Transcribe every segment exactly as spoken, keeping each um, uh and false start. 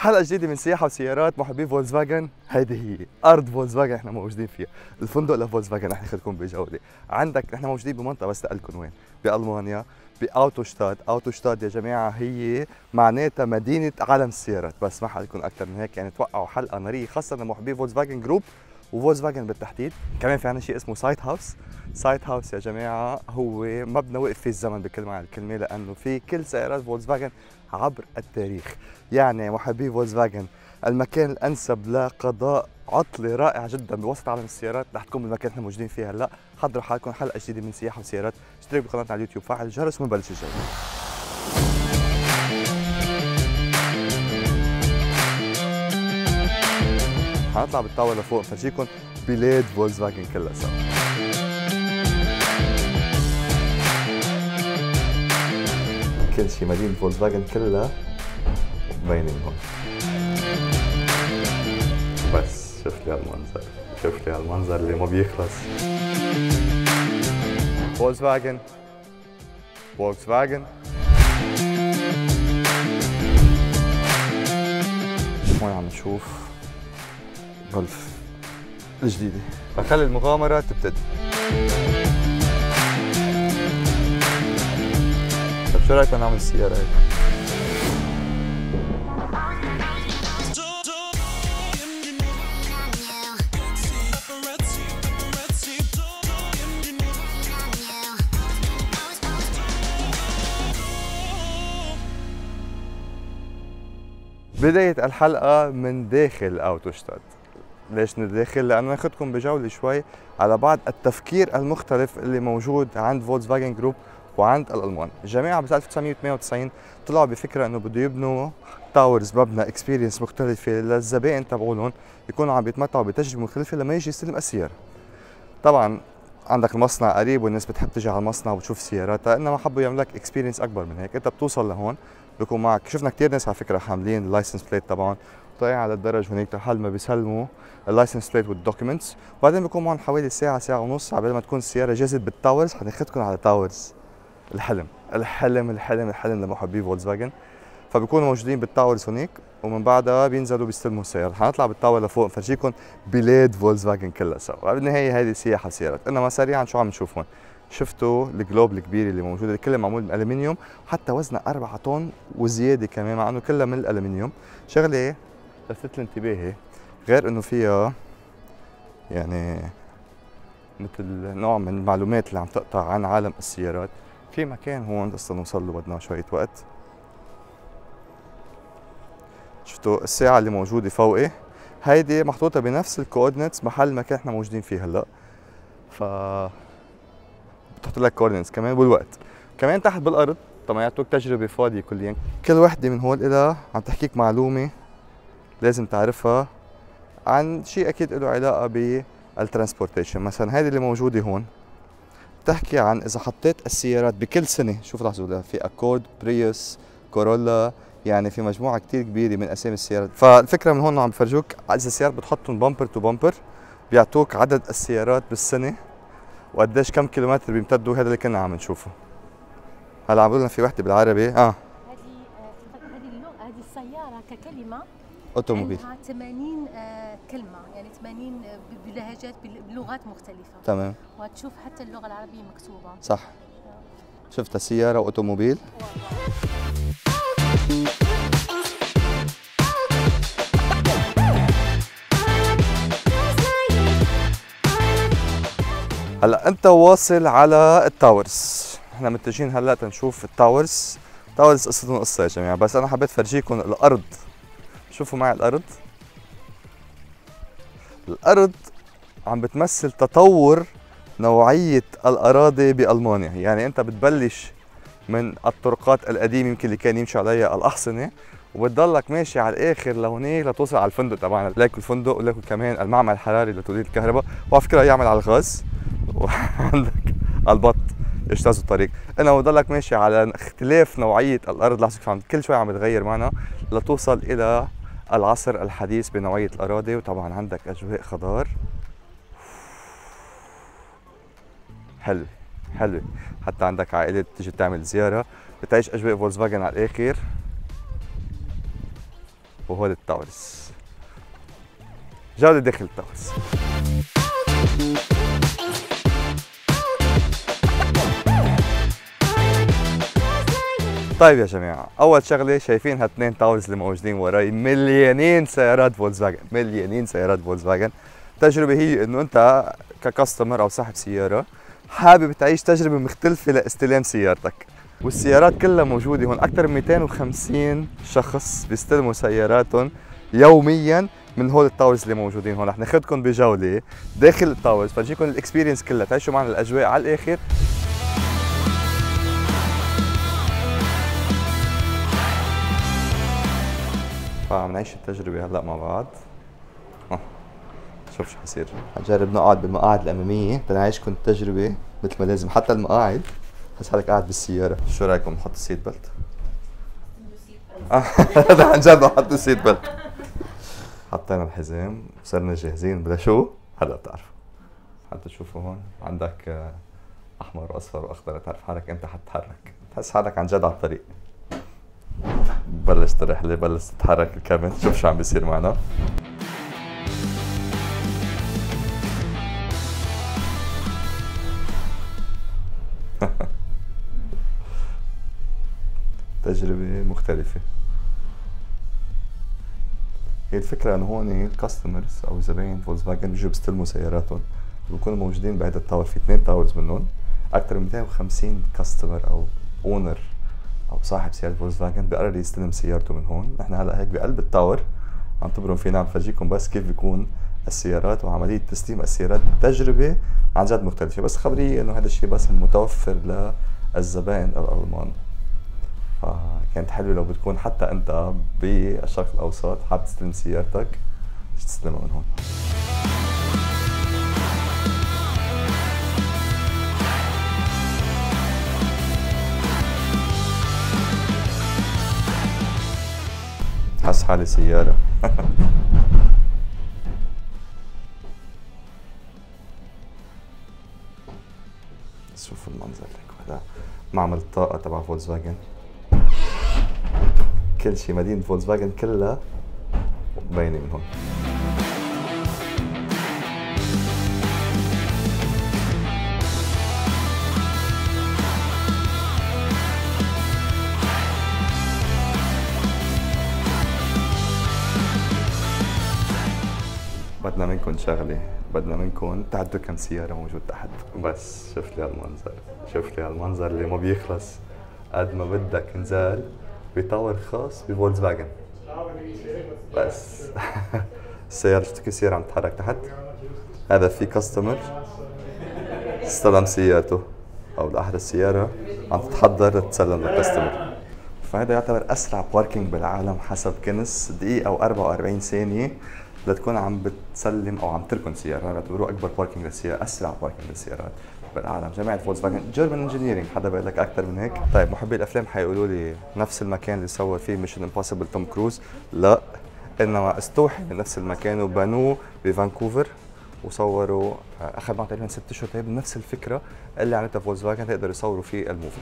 حلقة جديدة من سياحة وسيارات محبي فولكسفاجن. هيدي هي أرض فولكسفاجن احنا موجودين فيها، الفندق لفولكسفاجن رح ياخذكم بجولة. عندك نحن موجودين بمنطقة بس لكم وين؟ بألمانيا بأوتوشتاد. أوتوشتاد يا جماعة هي معناتها مدينة عالم السيارات، بس ما حلكم أكثر من هيك، يعني توقعوا حلقة نارية خاصة لمحبي فولكسفاجن جروب وفولكسفاجن بالتحديد. كمان في عنا شيء اسمه سايت هاوس. سايت هاوس يا جماعة هو مبنى وقف فيه الزمن بكل معنى الكلمة، لأنه في كل سيارات فولكسفاجن عبر التاريخ. يعني محبي فولكسفاجن المكان الانسب لقضاء عطله رائعه جدا بوسط عالم السيارات رح تكون بالمكان اللي احنا موجودين فيه هلا. حضروا حالكم حلقه جديده من سياحه وسيارات، اشتركوا بقناتنا على اليوتيوب، فعل الجرس ونبلش الجوله. حنطلع بالطاوله لفوق نفرجيكم بلاد فولكسفاجن كلها سوا. كل شيء مدينه فولكسفاجن كلها مبينين هون. بس شوف لي هالمنظر، شوف لي هالمنظر اللي ما بيخلص. فولكسفاجن فولكسفاجن هون عم نشوف جولف الجديدة، فخلي المغامرة تبتدي. طيب شو رايكم نعمل السيارة هيك؟ بداية الحلقة من داخل أوتوشتاد. ليش من داخل؟ لأنه ناخذكم بجولة شوي على بعض التفكير المختلف اللي موجود عند فولكسفاجن جروب وعند الألمان. الجماعة ب ألف وتسعمية وثمانية وتسعين طلعوا بفكرة إنه بده يبنوا تاورز، مبنى اكسبيرينس مختلفة للزبائن تبعولهم يكونوا عم يتمتعوا بتجربة مختلفة لما يجي يستلم السيارة. طبعا عندك المصنع قريب والناس بتحب تجي على المصنع وتشوف سياراتها، انما حبوا يعملوا لك اكسبيرينس اكبر من هيك. انت بتوصل لهون بيكون معك، شفنا كثير ناس على فكره حاملين اللايسنس بليت تبعهم طالعين على الدرج هنيك لحد ما بيسلموا اللايسنس بليت والدوكيومنتس، وبعدين بيكون معهم حوالي ساعه ساعه ونص على ما تكون السياره جاهزه بالتاورز. حناخذكم على تاورز الحلم الحلم الحلم الحلم لمحبي فولكسفاجن. فبيكونوا موجودين بالتاورز هنيك، ومن بعدها بينزلوا بيستلموا السيارة. حنطلع بالتاور لفوق نفرجيكم بلاد فولكسفاجن كلها سوا. بالنهاية هذه سياحة سيارات. انما سريعا شو عم نشوف هون؟ شفتوا الجلوب الكبيرة اللي موجودة اللي كلها معمول من الالمنيوم، وحتى وزنها أربعة طن وزيادة كمان مع انه كلها من الالمنيوم. شغلة لفتت انتباهي غير انه فيها يعني مثل نوع من المعلومات اللي عم تقطع عن عالم السيارات. في مكان هون اصلا نوصل له بدنا شوية وقت. شفتوا الساعة اللي موجودة فوقي؟ هيدي محطوطة بنفس الكوردينتس محل المكان احنا موجودين فيه هلا. ف بتحط لك كوردينتس كمان والوقت. كمان تحت بالارض طبعا يعطوك تجربة فاضية كليا. كل وحدة من هول إلها عم تحكيك معلومة لازم تعرفها عن شيء اكيد له علاقة بالترانسبورتيشن. مثلا هيدي اللي موجودة هون بتحكي عن إذا حطيت السيارات بكل سنة، شوف لاحظوا في أكورد، بريوس، كورولا، يعني في مجموعه كثير كبيره من اسامي السيارات. فالفكره من هون عم بفرجوك اذا السيارات بتحطهم بامبر تو بامبر بيعطوك عدد السيارات بالسنه وقديش كم كيلومتر بيمتدوا. هذا اللي كنا عم نشوفه. هلا عم بقول لنا في وحده بالعربي. اه هذه هذه اللغه، هذه السياره ككلمه اوتوموبيل عندها ثمانين كلمه، يعني ثمانين بلهجات بلغات مختلفه. تمام. وهتشوف حتى اللغه العربيه مكتوبه. صح. شفتها سياره واوتوموبيل. هلا انت واصل على التاورز، احنا متجهين هلا تنشوف التاورز. التاورز قصتهم قصه يا جماعه، بس انا حبيت فرجيكم الارض. شوفوا معي الارض. الارض عم بتمثل تطور نوعيه الاراضي بالمانيا. يعني انت بتبلش من الطرقات القديمه يمكن اللي كان يمشي عليها الاحصنه، وبتضلك ماشي على الاخر لهونيك لتوصل على الفندق تبعنا. ليكو الفندق وليكو كمان المعمل الحراري لتوليد الكهرباء، وعلى فكره يعمل على الغاز، وعندك البط يجتازوا الطريق. انا بضلك ماشي على اختلاف نوعيه الارض. لاحظوا كيف عم كل شوي عم بتغير معنا لتوصل الى العصر الحديث بنوعيه الاراضي. وطبعا عندك اجواء خضار حلوه حلوه، حتى عندك عائله تيجي تعمل زياره بتعيش اجواء فولكسفاجن على الاخر. وهول التاورز. جولة داخل التاورز. طيب يا جماعة، أول شغلة شايفين هالاثنين تاورز اللي موجودين وراي، مليانين سيارات فولكسفاجن، مليانين سيارات فولكسفاجن. التجربة هي إنه أنت ككاستمر أو صاحب سيارة حابب تعيش تجربة مختلفة لاستلام سيارتك، والسيارات كلها موجودة هون. أكثر من مئتين وخمسين شخص بيستلموا سياراتهم يوميا من هول التاورز اللي موجودين هون. رح ناخذكم بجولة داخل التاورز، فرجيكم الاكسبيرينس كلها، تعيشوا معنا الأجواء على الآخر. فعم نعيش التجربة هلا مع بعض. اه شوف شو حصير. حنجرب نقعد بالمقاعد الأمامية تنعيشكم التجربة مثل ما لازم، حتى المقاعد حس حالك قاعد بالسيارة. شو رأيكم نحط السيت بيلت؟ هذا عن جد نحط السيت بيلت. حطينا الحزام وصرنا جاهزين. بلا شو؟ هلا بتعرفوا. حتى تشوفوا هون عندك أحمر وأصفر وأخضر، تعرف حالك إمتى حتتحرك، تحس حالك عن جد على الطريق. بلشت الرحلة، بلش تتحرك الكابن. شوف شو عم بيصير معنا. تجربة مختلفة. هي الفكرة انه هون الكاستمرز او زباين فولكسفاجن بيجوا بيستلموا سياراتهم، بيكونوا موجودين بعدة تاور، في اثنين تاورز منهم. اكثر من مئتين وخمسين كاستمر او اونر او صاحب سيارة فولكسفاجن بيقرر يستلم سيارته من هون. نحن هلا هيك بقلب التاور عم تبرم فينا، عم فرجيكم بس كيف بيكون السيارات وعملية تسليم السيارات. تجربة عن جد مختلفة، بس خبرية انه هذا الشيء بس متوفر للزبائن الالمان. فكانت حلوة لو بتكون حتى انت بالشرق الاوسط حابب تستلم سيارتك تستلمها من هون. حس حالي سيارة. شوفوا المنظر لك، هذا معمل الطاقة تبع فولكسفاجن. كل شيء مدينة فولكسفاجن كلها باينة من هون. بدنا منكم شغلة، بدنا منكم تعدوا كم سيارة موجود تحت. بس شوف لي هالمنظر، شوف لي هالمنظر اللي ما بيخلص. قد ما بدك نزال بتاور خاص بفولكسفاجن. بس السيارة شفتوا كيف السيارة عم تتحرك تحت؟ هذا في كاستمر استلم سيارته، او الأحرى السيارة عم تتحضر تسلم للكاستمر. فهذا يعتبر أسرع باركينج بالعالم حسب كنس، دقيقة أو أربعة وأربعين ثانية لتكون عم بتسلم او عم تركن سياره. بيعتبروه اكبر باركينج للسيارات، اسرع باركينج للسيارات بالعالم. جماعه فولكسفاجن جيرمان انجينيرينج، حدا بقول لك اكثر من هيك؟ طيب محبي الافلام حيقولوا لي نفس المكان اللي صور فيه ميشن امبوسيبل توم كروز. لا، انما استوحي من نفس المكان وبنوه بفانكوفر وصوروا. اخذ معه تقريبا ست اشهر. طيب نفس الفكره اللي عملتها فولكسفاجن تقدروا يصوروا فيه الموفي.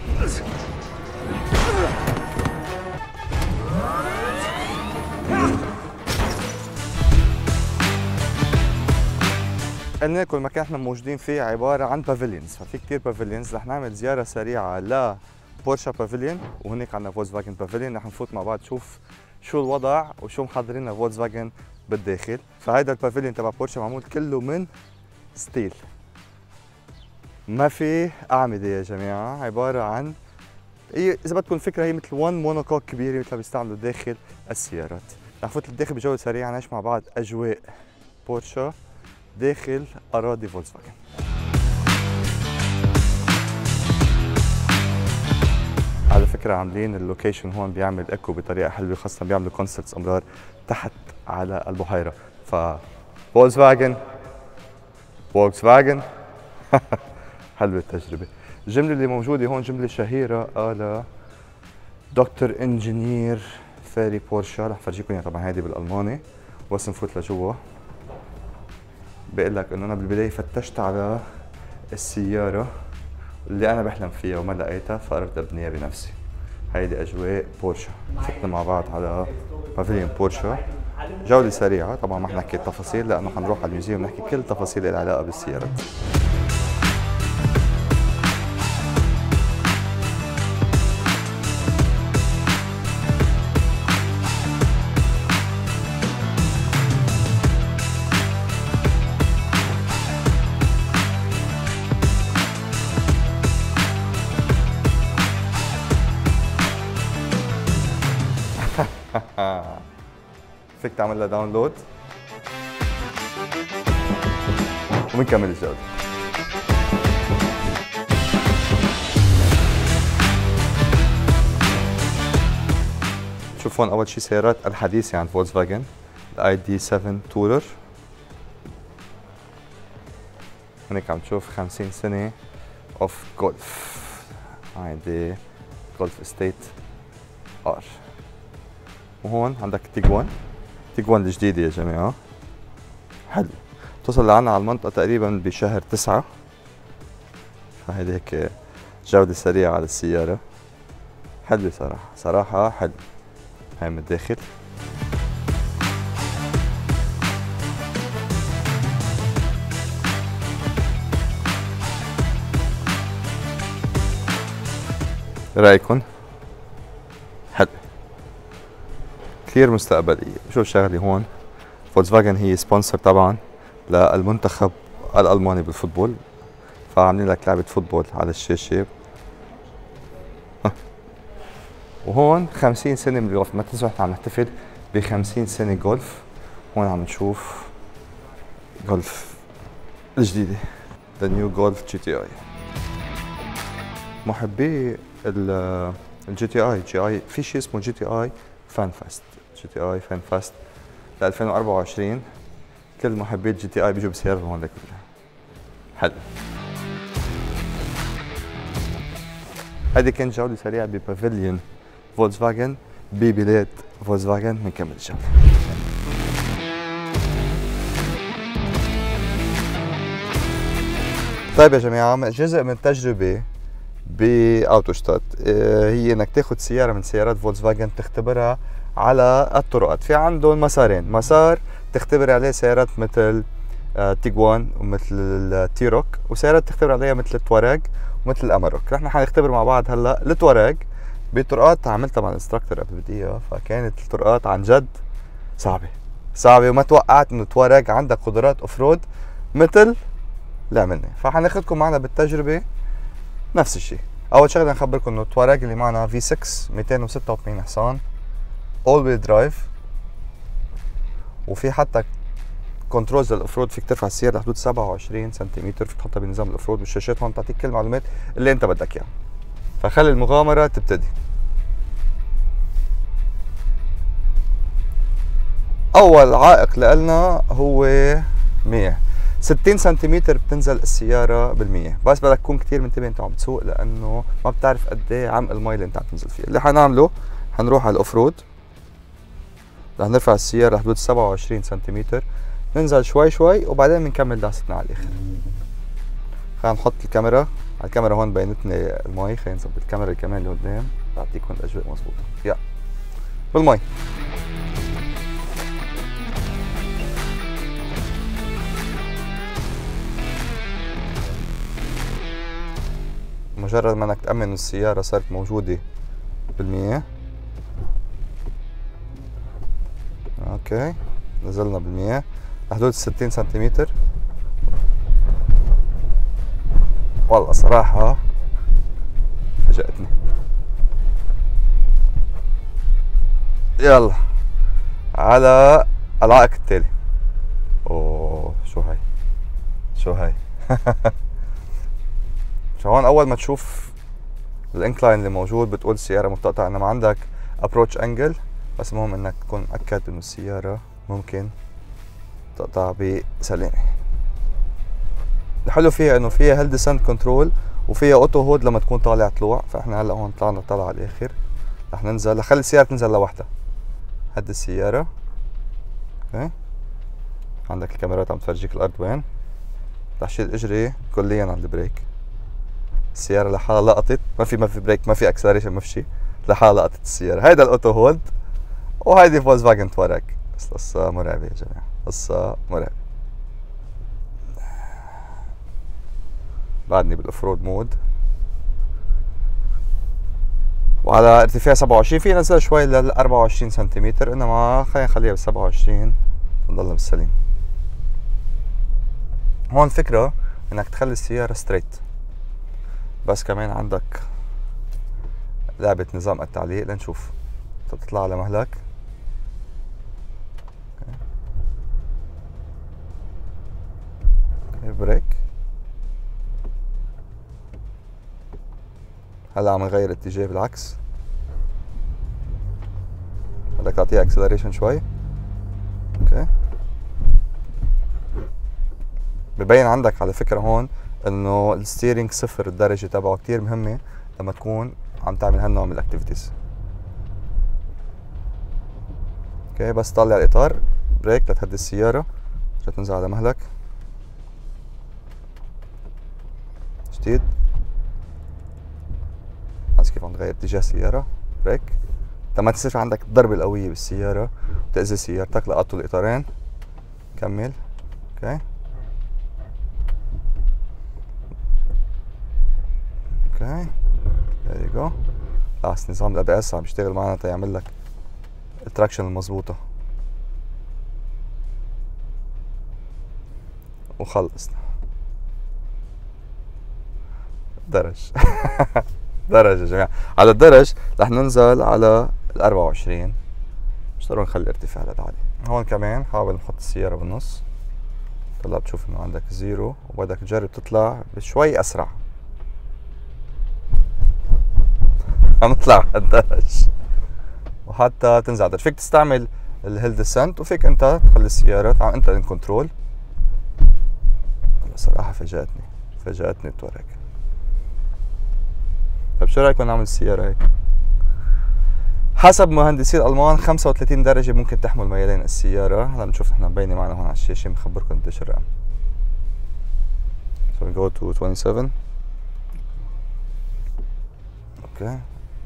قلنا لكم المكان احنا موجودين فيه عباره عن بافيليونز، ففي كثير بافيليونز. رح نعمل زياره سريعه ل بورشا بافيليون، وهناك عندنا فولكسفاجن بافيليون. رح نفوت مع بعض نشوف شو الوضع وشو محضرين لنا فولكسفاجن بالداخل. فهيدا البافيليون تبع بورشا معمول كله من ستيل، ما في اعمده يا جماعه. عباره عن هي اذا بدكم الفكره هي مثل وان مونوكوك كبيره مثل ما بيستعملوا داخل السيارات. رح نفوت للداخل بجوله سريعه نعيش مع بعض اجواء بورشا داخل أراضي فولكسفاجن. على فكرة عاملين اللوكيشن هون بيعمل ايكو بطريقة حلوة، خاصة بيعملوا كونسرتس أمرار تحت على البحيرة. ف فولكسفاجن فولكسفاجن حلوة التجربة. الجملة اللي موجودة هون جملة شهيرة قالها دكتور انجينير فيري بورشا. رح فرجيكم اياها طبعا هيدي بالألماني. بس نفوت لجوا بقول لك انه انا بالبدايه فتشت على السياره اللي انا بحلم فيها وما لقيتها، فقررت ابنيها بنفسي. هيدي اجواء بورشا. فتنا مع بعض على بافيليون بورشا. جولة سريعة، طبعا ما حنحكي التفاصيل لأنه حنروح على الميوزيوم نحكي كل التفاصيل اللي علاقة بالسيارات. فيك تعمل لها داونلود وبنكمل الجولة. شوف هون أول شي سيارات الحديثة عند فولكس فاجن، الاي دي سبعة تورر. هونيك عم تشوف خمسين سنة اوف جولف. هيدي جولف استيت ار. وهون عندك تيجوان، تيجوان الجديدة يا جماعة. حلو. توصل لعنا على المنطقة تقريبا بشهر تسعة. فهيدي هيك جولة سريعة على السيارة. حلوة صراحة، صراحة حلو. هاي من الداخل. رأيكن؟ حلو. كثير مستقبلية. شوف شغلي هون، فولكس فاجن هي سبونسر طبعا للمنتخب الألماني بالفوتبول، فعاملين لك لعبة فوتبول على الشاشة. وهون خمسين سنة من الجولف، ما تنسوا احنا عم نحتفل ب خمسين سنة جولف. هون عم نشوف جولف الجديدة، ذا نيو جولف جي تي اي. محبي الجي تي اي، جي اي في شيء اسمه جي تي اي فان فاست، جي تي اي فان فاست ل ألفين وأربعة وعشرين. كل محبي الجي تي اي بيجوا بسيارتهم هون كلها. حلو. هذه كانت جولة سريعة ببافيليون فولكس فاجن ببلاد فولكس فاجن. بنكمل الجولة. طيب يا جماعة، جزء من التجربة باوتوشتات هي انك تاخذ سيارة من سيارات فولكس فاجن تختبرها على الطرقات. في عندهم مسارين، مسار تختبر عليه سيارات مثل تيجوان ومثل التيروك، وسيارات تختبر عليها مثل التواراج ومثل الاماروك. نحن حنختبر مع بعض هلا التواراج بطرقات عملتها مع الانستراكتور قبل بدقيقة، فكانت الطرقات عن جد صعبة صعبة، وما توقعت انه التواراج عندها قدرات اوف رود مثل اللي عملنا. فحناخذكم معنا بالتجربة نفس الشيء. اول شغله نخبركم انه التواراج اللي معنا في ستة مئتين وستة وثمانين حصان اول ويل درايف، وفي حتى كنترولز للاوفرود. فيك ترفع السياره لحدود سبعة وعشرين سنتيمتر، فيك تحطها بنظام الاوفرود، والشاشات هون بتعطيك كل المعلومات اللي انت بدك اياها. فخلي المغامره تبتدي. اول عائق لنا هو مياه، ستين سنتيمتر بتنزل السيارة بالمية، بس بدك تكون كتير منتبه انت عم تسوق لانه ما بتعرف قد ايه عمق المي اللي انت عم تنزل فيه. اللي حنعمله حنروح على الاوفرود، رح نرفع السيارة لحدود سبعة وعشرين سنتيمتر، ننزل شوي شوي وبعدين بنكمل دعستنا على الاخر. خلينا نحط الكاميرا على الكاميرا هون بينتني المي، خلينا نظبط الكاميرا كمان اللي قدام تعطيكم الاجواء مضبوطة. يلا بالمي. مجرد ما انك تأمن السيارة صارت موجودة بالمياه. اوكي نزلنا بالمياه لحدود ستين سنتيمتر. والله صراحة فاجأتني. يلا على العائق التالي. اوه شو هاي شو هاي هون اول ما تشوف الانكلاين اللي موجود بتقول السياره مبتقطعه، انما عندك ابروتش انجل، بس المهم انك تكون مأكد انه السياره ممكن تقطع بسلامه. الحلو فيها انه فيها هيل ديسنت كنترول وفيها اوتو هود لما تكون طالع طلوع. فاحنا هلا هون طلعنا طلع على الاخر، رح ننزل، رح خلي السياره تنزل لوحدها. هدي السياره. اوكي عندك الكاميرات عم تفرجيك الارض وين. رح شيل اجري كليا على البريك. السيارة لحالها لقطت، ما في ما في بريك، ما في اكسلريشن، ما في شيء، لحالها قطت السيارة. هيدا الاوتو هولد وهيدي فولكس فاجن تورك. بس قصة مرعبة يا جماعة، قصة مرعبة. بعدني بالاوفرود مود وعلى ارتفاع سبعة وعشرين، في نزل شوي لل أربعة وعشرين سنتيمتر، انما خلينا نخليها بال سبعة وعشرين نضلنا بالسليم. هون الفكرة انك تخلي السيارة ستريت، بس كمان عندك لعبة نظام التعليق لنشوف. تطلع على مهلك بريك. هلا عم نغير اتجاه بالعكس، بدك تعطيها اكسلريشن شوي. اوكي، ببين عندك على فكرة هون انه الستيرنج صفر الدرجة تبعه كتير مهمة لما تكون عم تعمل هالنوع من الاكتيفيتيز. اوكي، بس طلع الاطار بريك لتهدي السيارة عشان تنزل على مهلك جديد. بس كيف عم تغير اتجاه السيارة بريك لما تصير عندك الضربة القوية بالسيارة وتأذي سيارتك. لقطوا الاطارين، كمل. اوكي اوكي there you go. خلاص نظام الأي بي إس عم يشتغل معنا تيعمل لك التراكشن المضبوطة وخلصنا. درج درج يا جماعة. على الدرج رح ننزل على ال أربعة وعشرين، مش ضروري نخلي الارتفاع لتعالي. هون كمان حاول نحط السيارة بالنص. طلع بتشوف انه عندك زيرو وبدك تجرب تطلع بشوي اسرع. عم نطلع على الدرج وحتى تنزل على الدرج فيك تستعمل الهيل ديسنت، وفيك انت تخلي السيارة تعمل انت الكنترول. والله صراحة فاجأتني فاجأتني التورك. طيب شو رايكم نعمل السيارة هيك؟ حسب مهندسي الالمان خمسة وثلاثين درجة ممكن تحمل ميلين السيارة. هلا بنشوف نحن مبينة معنا هون على الشاشة، بخبركم قديش الرقم. So we go to twenty-seven. اوكي،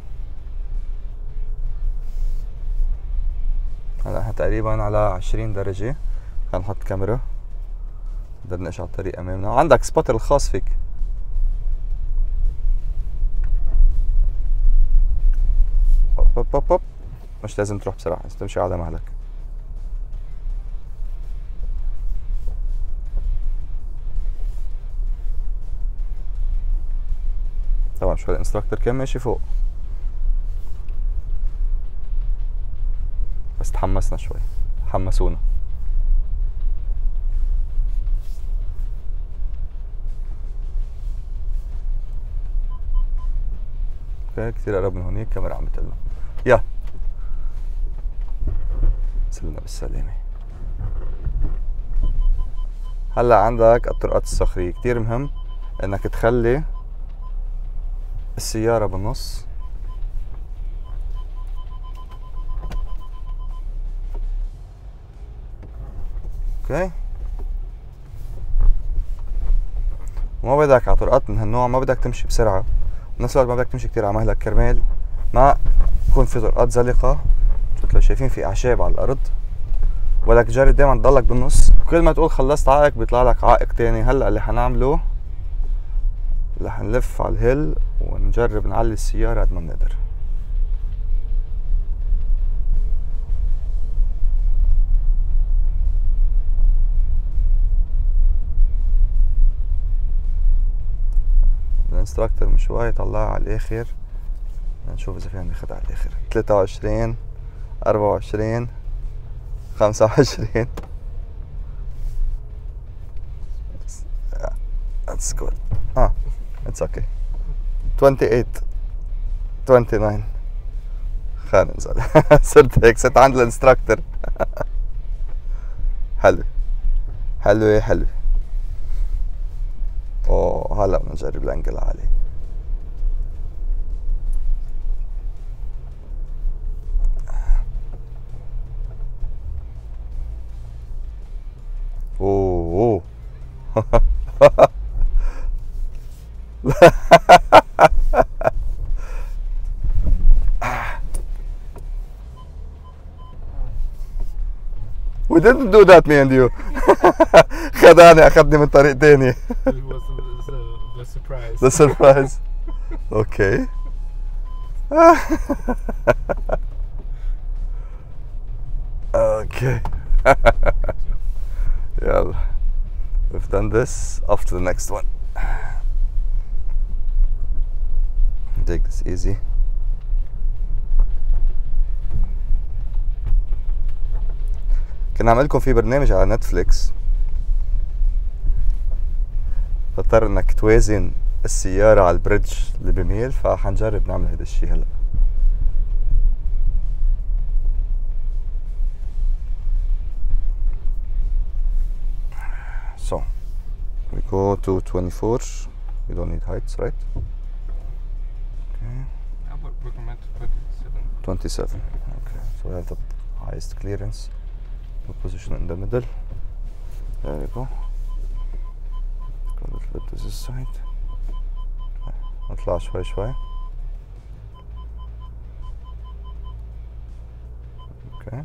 هلا احنا تقريبا على عشرين درجة. خلينا نحط كاميرا نقدر نمشي على الطريق امامنا. عندك سبوتر الخاص فيك. هوب هوب هوب، مش لازم تروح بسرعة، بس تمشي على مهلك. طبعا شو الانستراكتور كان ماشي فوق، بس تحمسنا شوي، حمسونا. اوكي كثير قرب من هونيك، الكاميرا عم بتقلنا. يا سلمنا بالسلامة. هلا عندك الطرقات الصخرية، كتير مهم انك تخلي السيارة بالنص. اوكي، وما بدك على طرقات من هالنوع ما بدك تمشي بسرعة، بنفس الوقت ما بدك تمشي كتير على مهلك كرمال ما يكون في طرقات زلقة. مثل شايفين في اعشاب على الارض، بدك تجرب دايما تضلك بالنص. كل ما تقول خلصت عائق بيطلع لك عائق تاني. هلا اللي حنعمله رح نلف على الهيل ونجرب نعلي السيارة قد ما بنقدر. الانستراكتور من شوي طلعها على الاخر، نشوف اذا فينا ناخدها على الاخر. ثلاثة وعشرين أربعة وعشرين خمسة وعشرين. That's good. اه it's okay. twenty-eight twenty-nine. خلينا ننزل. صرت هيك، صرت عند الانستراكتور. حلو حلو حلو. اوه هلا بدنا نجرب الانجل العالي. اوه We didn't do that, me and you. خدعني أخذني من طريق تاني. It was the, the surprise. The surprise. Okay. Okay. يلا. We've done this. Off to the next one. Take this easy. كنا عامل لكم في برنامج على نتفليكس تضطر انك توازن السيارة على البريدج اللي بميل، فحنجرب نعمل هذا الشيء هلا. So we go to twenty-four. We don't need heights, right? Okay. How about recommend twenty-seven? twenty-seven. Okay. So we have the highest clearance. We'll position in the middle. There we go. Go a little bit to this side. نطلع شوي شوي. Okay.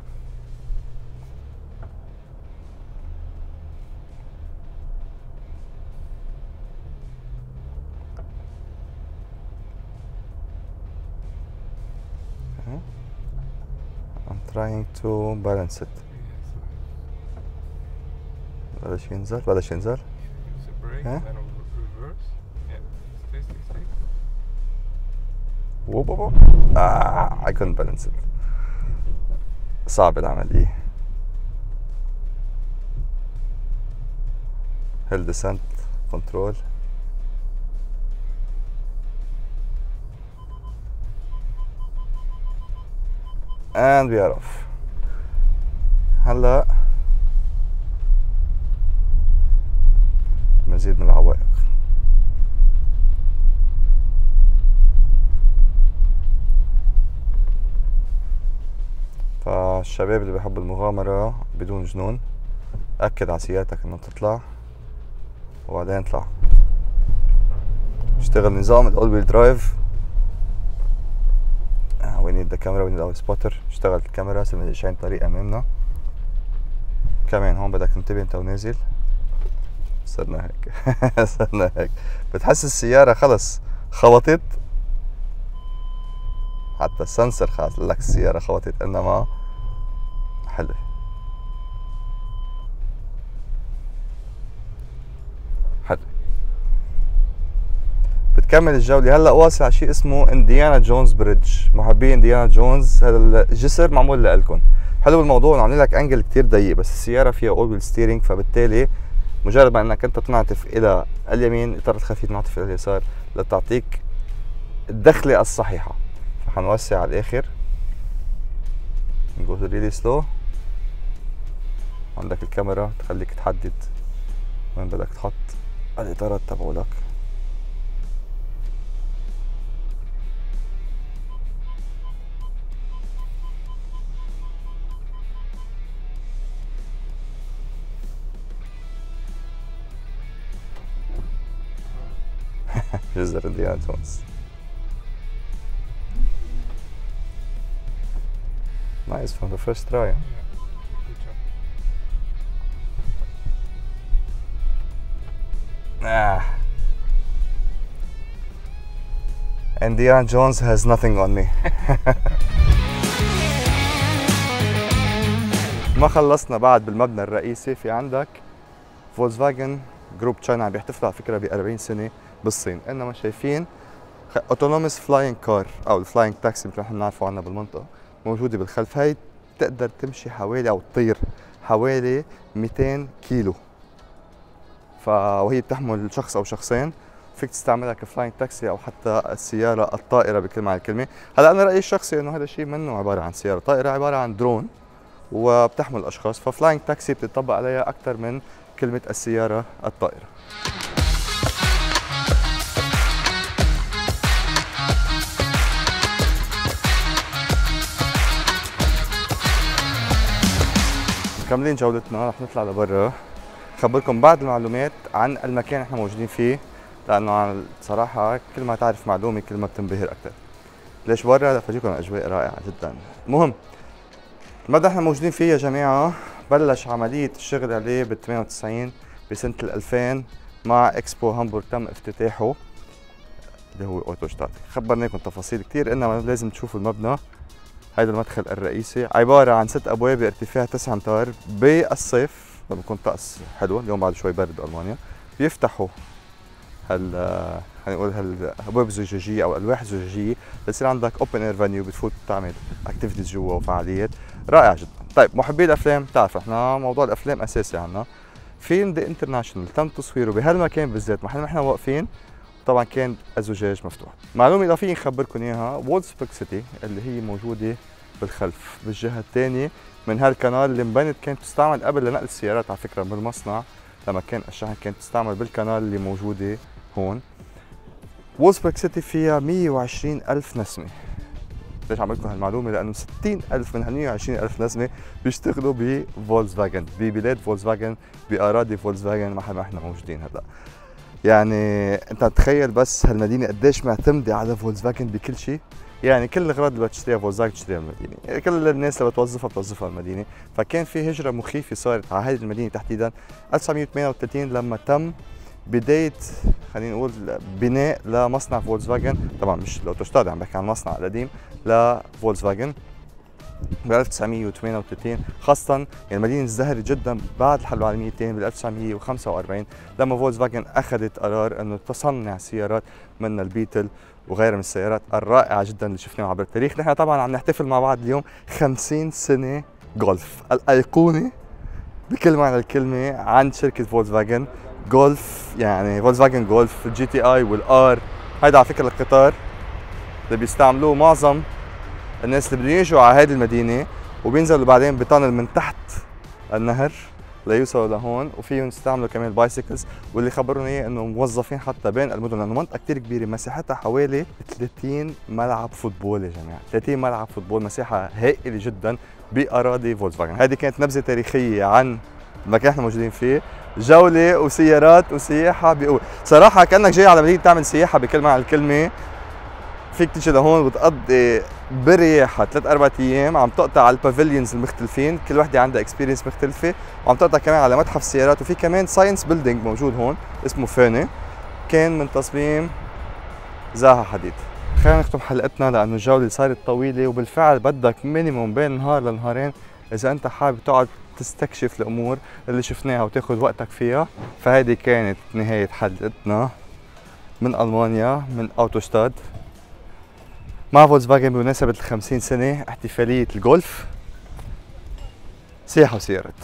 Okay. I'm trying to balance it. بلاش ينزل بلاش ينزل. Use a brake Huh? and then a reverse. Yeah. Stay, stay, stay. Whoop, whoop, whoop. Ah, I couldn't balance it. صعب العملية. Hill descent control. And we are off. هلا مزيد من العوائق. فالشباب اللي بيحبوا المغامرة بدون جنون، أكد على سيارتك إنه تطلع وبعدين اطلع. اشتغل نظام ال all wheel drive. We need the camera, we need our spotter. اشتغل الكاميرا، صرنا جايين طريق أمامنا. كمان هون بدك تنتبه أنت ونازل. صرنا هيك. صرنا هيك. بتحس السيارة خلص خبطت. حتى السنسر خاص لك السيارة خبطت، إنما حلو. حلو. بتكمل الجولة هلا واصل على شيء اسمه انديانا جونز بريدج. محبي انديانا جونز، هذا الجسر معمول لإلكم. حلو الموضوع انه عاملين لك انجل كتير ضيق، بس السيارة فيها اول ويل ستيرنج، فبالتالي مجرد ما انك انت تنعطف الى اليمين اطار الخلفي تنعطف الى اليسار لتعطيك الدخلة الصحيحة. فحنوسع على الاخر. نقول ريلي سلو. عندك الكاميرا تخليك تحدد وين بدك تحط الاطارات تبعولك. جزر انديانا جونز. Nice from the first try. Yeah. Good job. Ah. Indiana Jones has nothing on me. ما خلصنا بعد بالمبنى الرئيسي. في عندك فولكسفاجن جروب تشاينا عم بيحتفلوا على فكره ب أربعين سنه بالصين. انما شايفين اوتونوموس فلاينج كار او الفلاينج تاكسي مثل ما احنا بنعرفه عندنا بالمنطقه موجوده بالخلف. هي بتقدر تمشي حوالي او تطير حوالي مئتين كيلو، فوهي بتحمل شخص او شخصين. فيك تستعملها كفلاينج تاكسي او حتى السياره الطائره بكل معنى الكلمه. هلا انا رايي الشخصي انه هذا الشيء منه عباره عن سياره طائره، عباره عن درون وبتحمل اشخاص. ففلاينج تاكسي بتطبق عليها اكثر من كلمه السياره الطائره. مكملين جولتنا، رح نطلع لبرا خبركم بعض المعلومات عن المكان اللي احنا موجودين فيه، لانه صراحه كل ما تعرف معلومه كل ما بتنبهر اكثر. ليش برا؟ لافرجيكم اجواء رائعه جدا. المهم المبنى احنا موجودين فيه يا جماعه بلش عملية الشغل عليه بال ثمانية وتسعين بسنة ألفين مع اكسبو هامبورغ تم افتتاحه اللي هو اوتوشتات. خبرناكم تفاصيل كثير، انما لازم تشوفوا المبنى. هذا المدخل الرئيسي عبارة عن ست ابواب بارتفاع تسعة امتار. بالصيف لما يكون طقس حلو، اليوم بعد شوي برد بالمانيا، بيفتحوا هال خلينا نقول هالابواب الزجاجيه او الالواح الزجاجيه بصير عندك اوبن اير فانيو، بتفوت تعمل اكتيفيتيز جوا وفعاليات رائعه جدا. طيب محبي الافلام، بتعرف احنا موضوع الافلام اساسي عنا. فيلم ذا انترناشونال تم تصويره بهالمكان بالذات، محل ما احنا واقفين، طبعا كان الزجاج مفتوح. معلومه اضافيه نخبركم اياها، وولفسبرغ سيتي اللي هي موجوده بالخلف بالجهه الثانيه من هالكنال اللي انبنت، كانت تستعمل قبل لنقل السيارات على فكره بالمصنع، لما كان الشحن كانت تستعمل بالكنال اللي موجوده هون. وولفسبرغ سيتي فيها مية وعشرين ألف نسمه. ليش عم لكم هالمعلومه؟ لانه ستين ألف من هال مية وعشرين ألف نسمه بيشتغلوا بفولكسفاجن، ببلاد فولكسفاجن، باراضي فولكسفاجن محل ما احنا موجودين هلا. يعني انت تخيل بس هالمدينه قديش معتمده على فولكسفاجن بكل شيء. يعني كل الاغراض اللي بدك تشتريها فولكسفاجن تشتريها المدينه، يعني كل الناس اللي بتوظفها بتوظفها المدينه، فكان في هجره مخيفه صارت على هذه المدينه تحديدا ألف وتسعمية وثمانية وثلاثين لما تم بدايه خلينا نقول بناء لمصنع فولكسفاجن. طبعا مش الاوتوشتاد، عم بحكي عن المصنع القديم لفولكسفاجن ب ألف وتسعمية وثمانية وثلاثين، خاصة يعني المدينة ازدهرت جدا بعد الحرب العالمية الثانية بال ألف وتسعمية وخمسة وأربعين لما فولكسفاجن أخذت قرار إنه تصنع سيارات من البيتل وغيرها من السيارات الرائعة جدا اللي شفناها عبر التاريخ. نحن طبعا عم نحتفل مع بعض اليوم خمسين سنة جولف الأيقوني بكل معنى الكلمة عند شركة فولكسفاجن. جولف يعني فولكسفاجن جولف، الجي تي اي والار، هيدا على فكرة القطار اللي بيستعملوه معظم الناس اللي بدهم يجوا على هذه المدينة، وبينزلوا بعدين بتانل من تحت النهر ليوصلوا لهون، وفيهم يستعملوا كمان البايسيكلز. واللي خبرونا اياه انه موظفين حتى بين المدن، لانه منطقة كثير كبيرة مساحتها حوالي ثلاثين ملعب فوتبول. يا جماعة ثلاثين ملعب فوتبول، مساحة هائلة جدا بأراضي فولكسفاجن. هذه كانت نبذة تاريخية عن المكان احنا موجودين فيه، جولة وسيارات وسياحة بقوة. صراحة كأنك جاي على مدينة تعمل سياحة بكل معنى الكلمة. فيك تيجي لهون وتقضي برياحة ثلاث أربع أيام عم تقطع على البافيليونز المختلفين، كل وحدة عندها اكسبيرينس مختلفة، وعم تقطع كمان على متحف السيارات، وفي كمان ساينس بيلدينج موجود هون اسمه فاني، كان من تصميم زاها حديد. خلينا نختم حلقتنا لأنه الجولة صارت طويلة، وبالفعل بدك مينيموم بين نهار لنهارين إذا أنت حابب تقعد تستكشف الأمور اللي شفناها وتاخذ وقتك فيها. فهذه كانت نهاية حلقتنا من ألمانيا من أوتوشتاد مع فولكسفاجن بمناسبة الخمسين سنة احتفالية الجولف، سياحة وسيارات.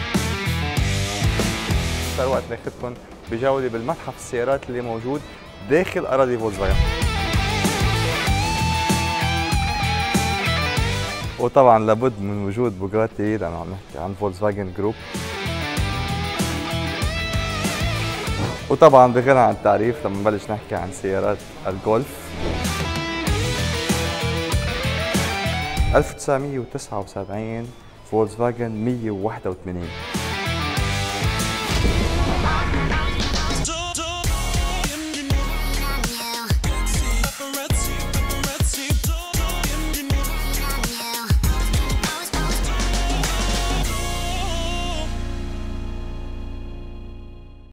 صار وقت ناخذكم بجولة بالمتحف السيارات اللي موجود داخل أراضي فولكسفاجن. وطبعا لابد من وجود بوغاتي لأنه عم نحكي عن فولكسفاجن جروب. وطبعا بغنى عن التعريف لما نبلش نحكي عن سيارات الجولف. ألف وتسعمية وتسعة وسبعين فولكسفاجن مية وواحد وثمانين.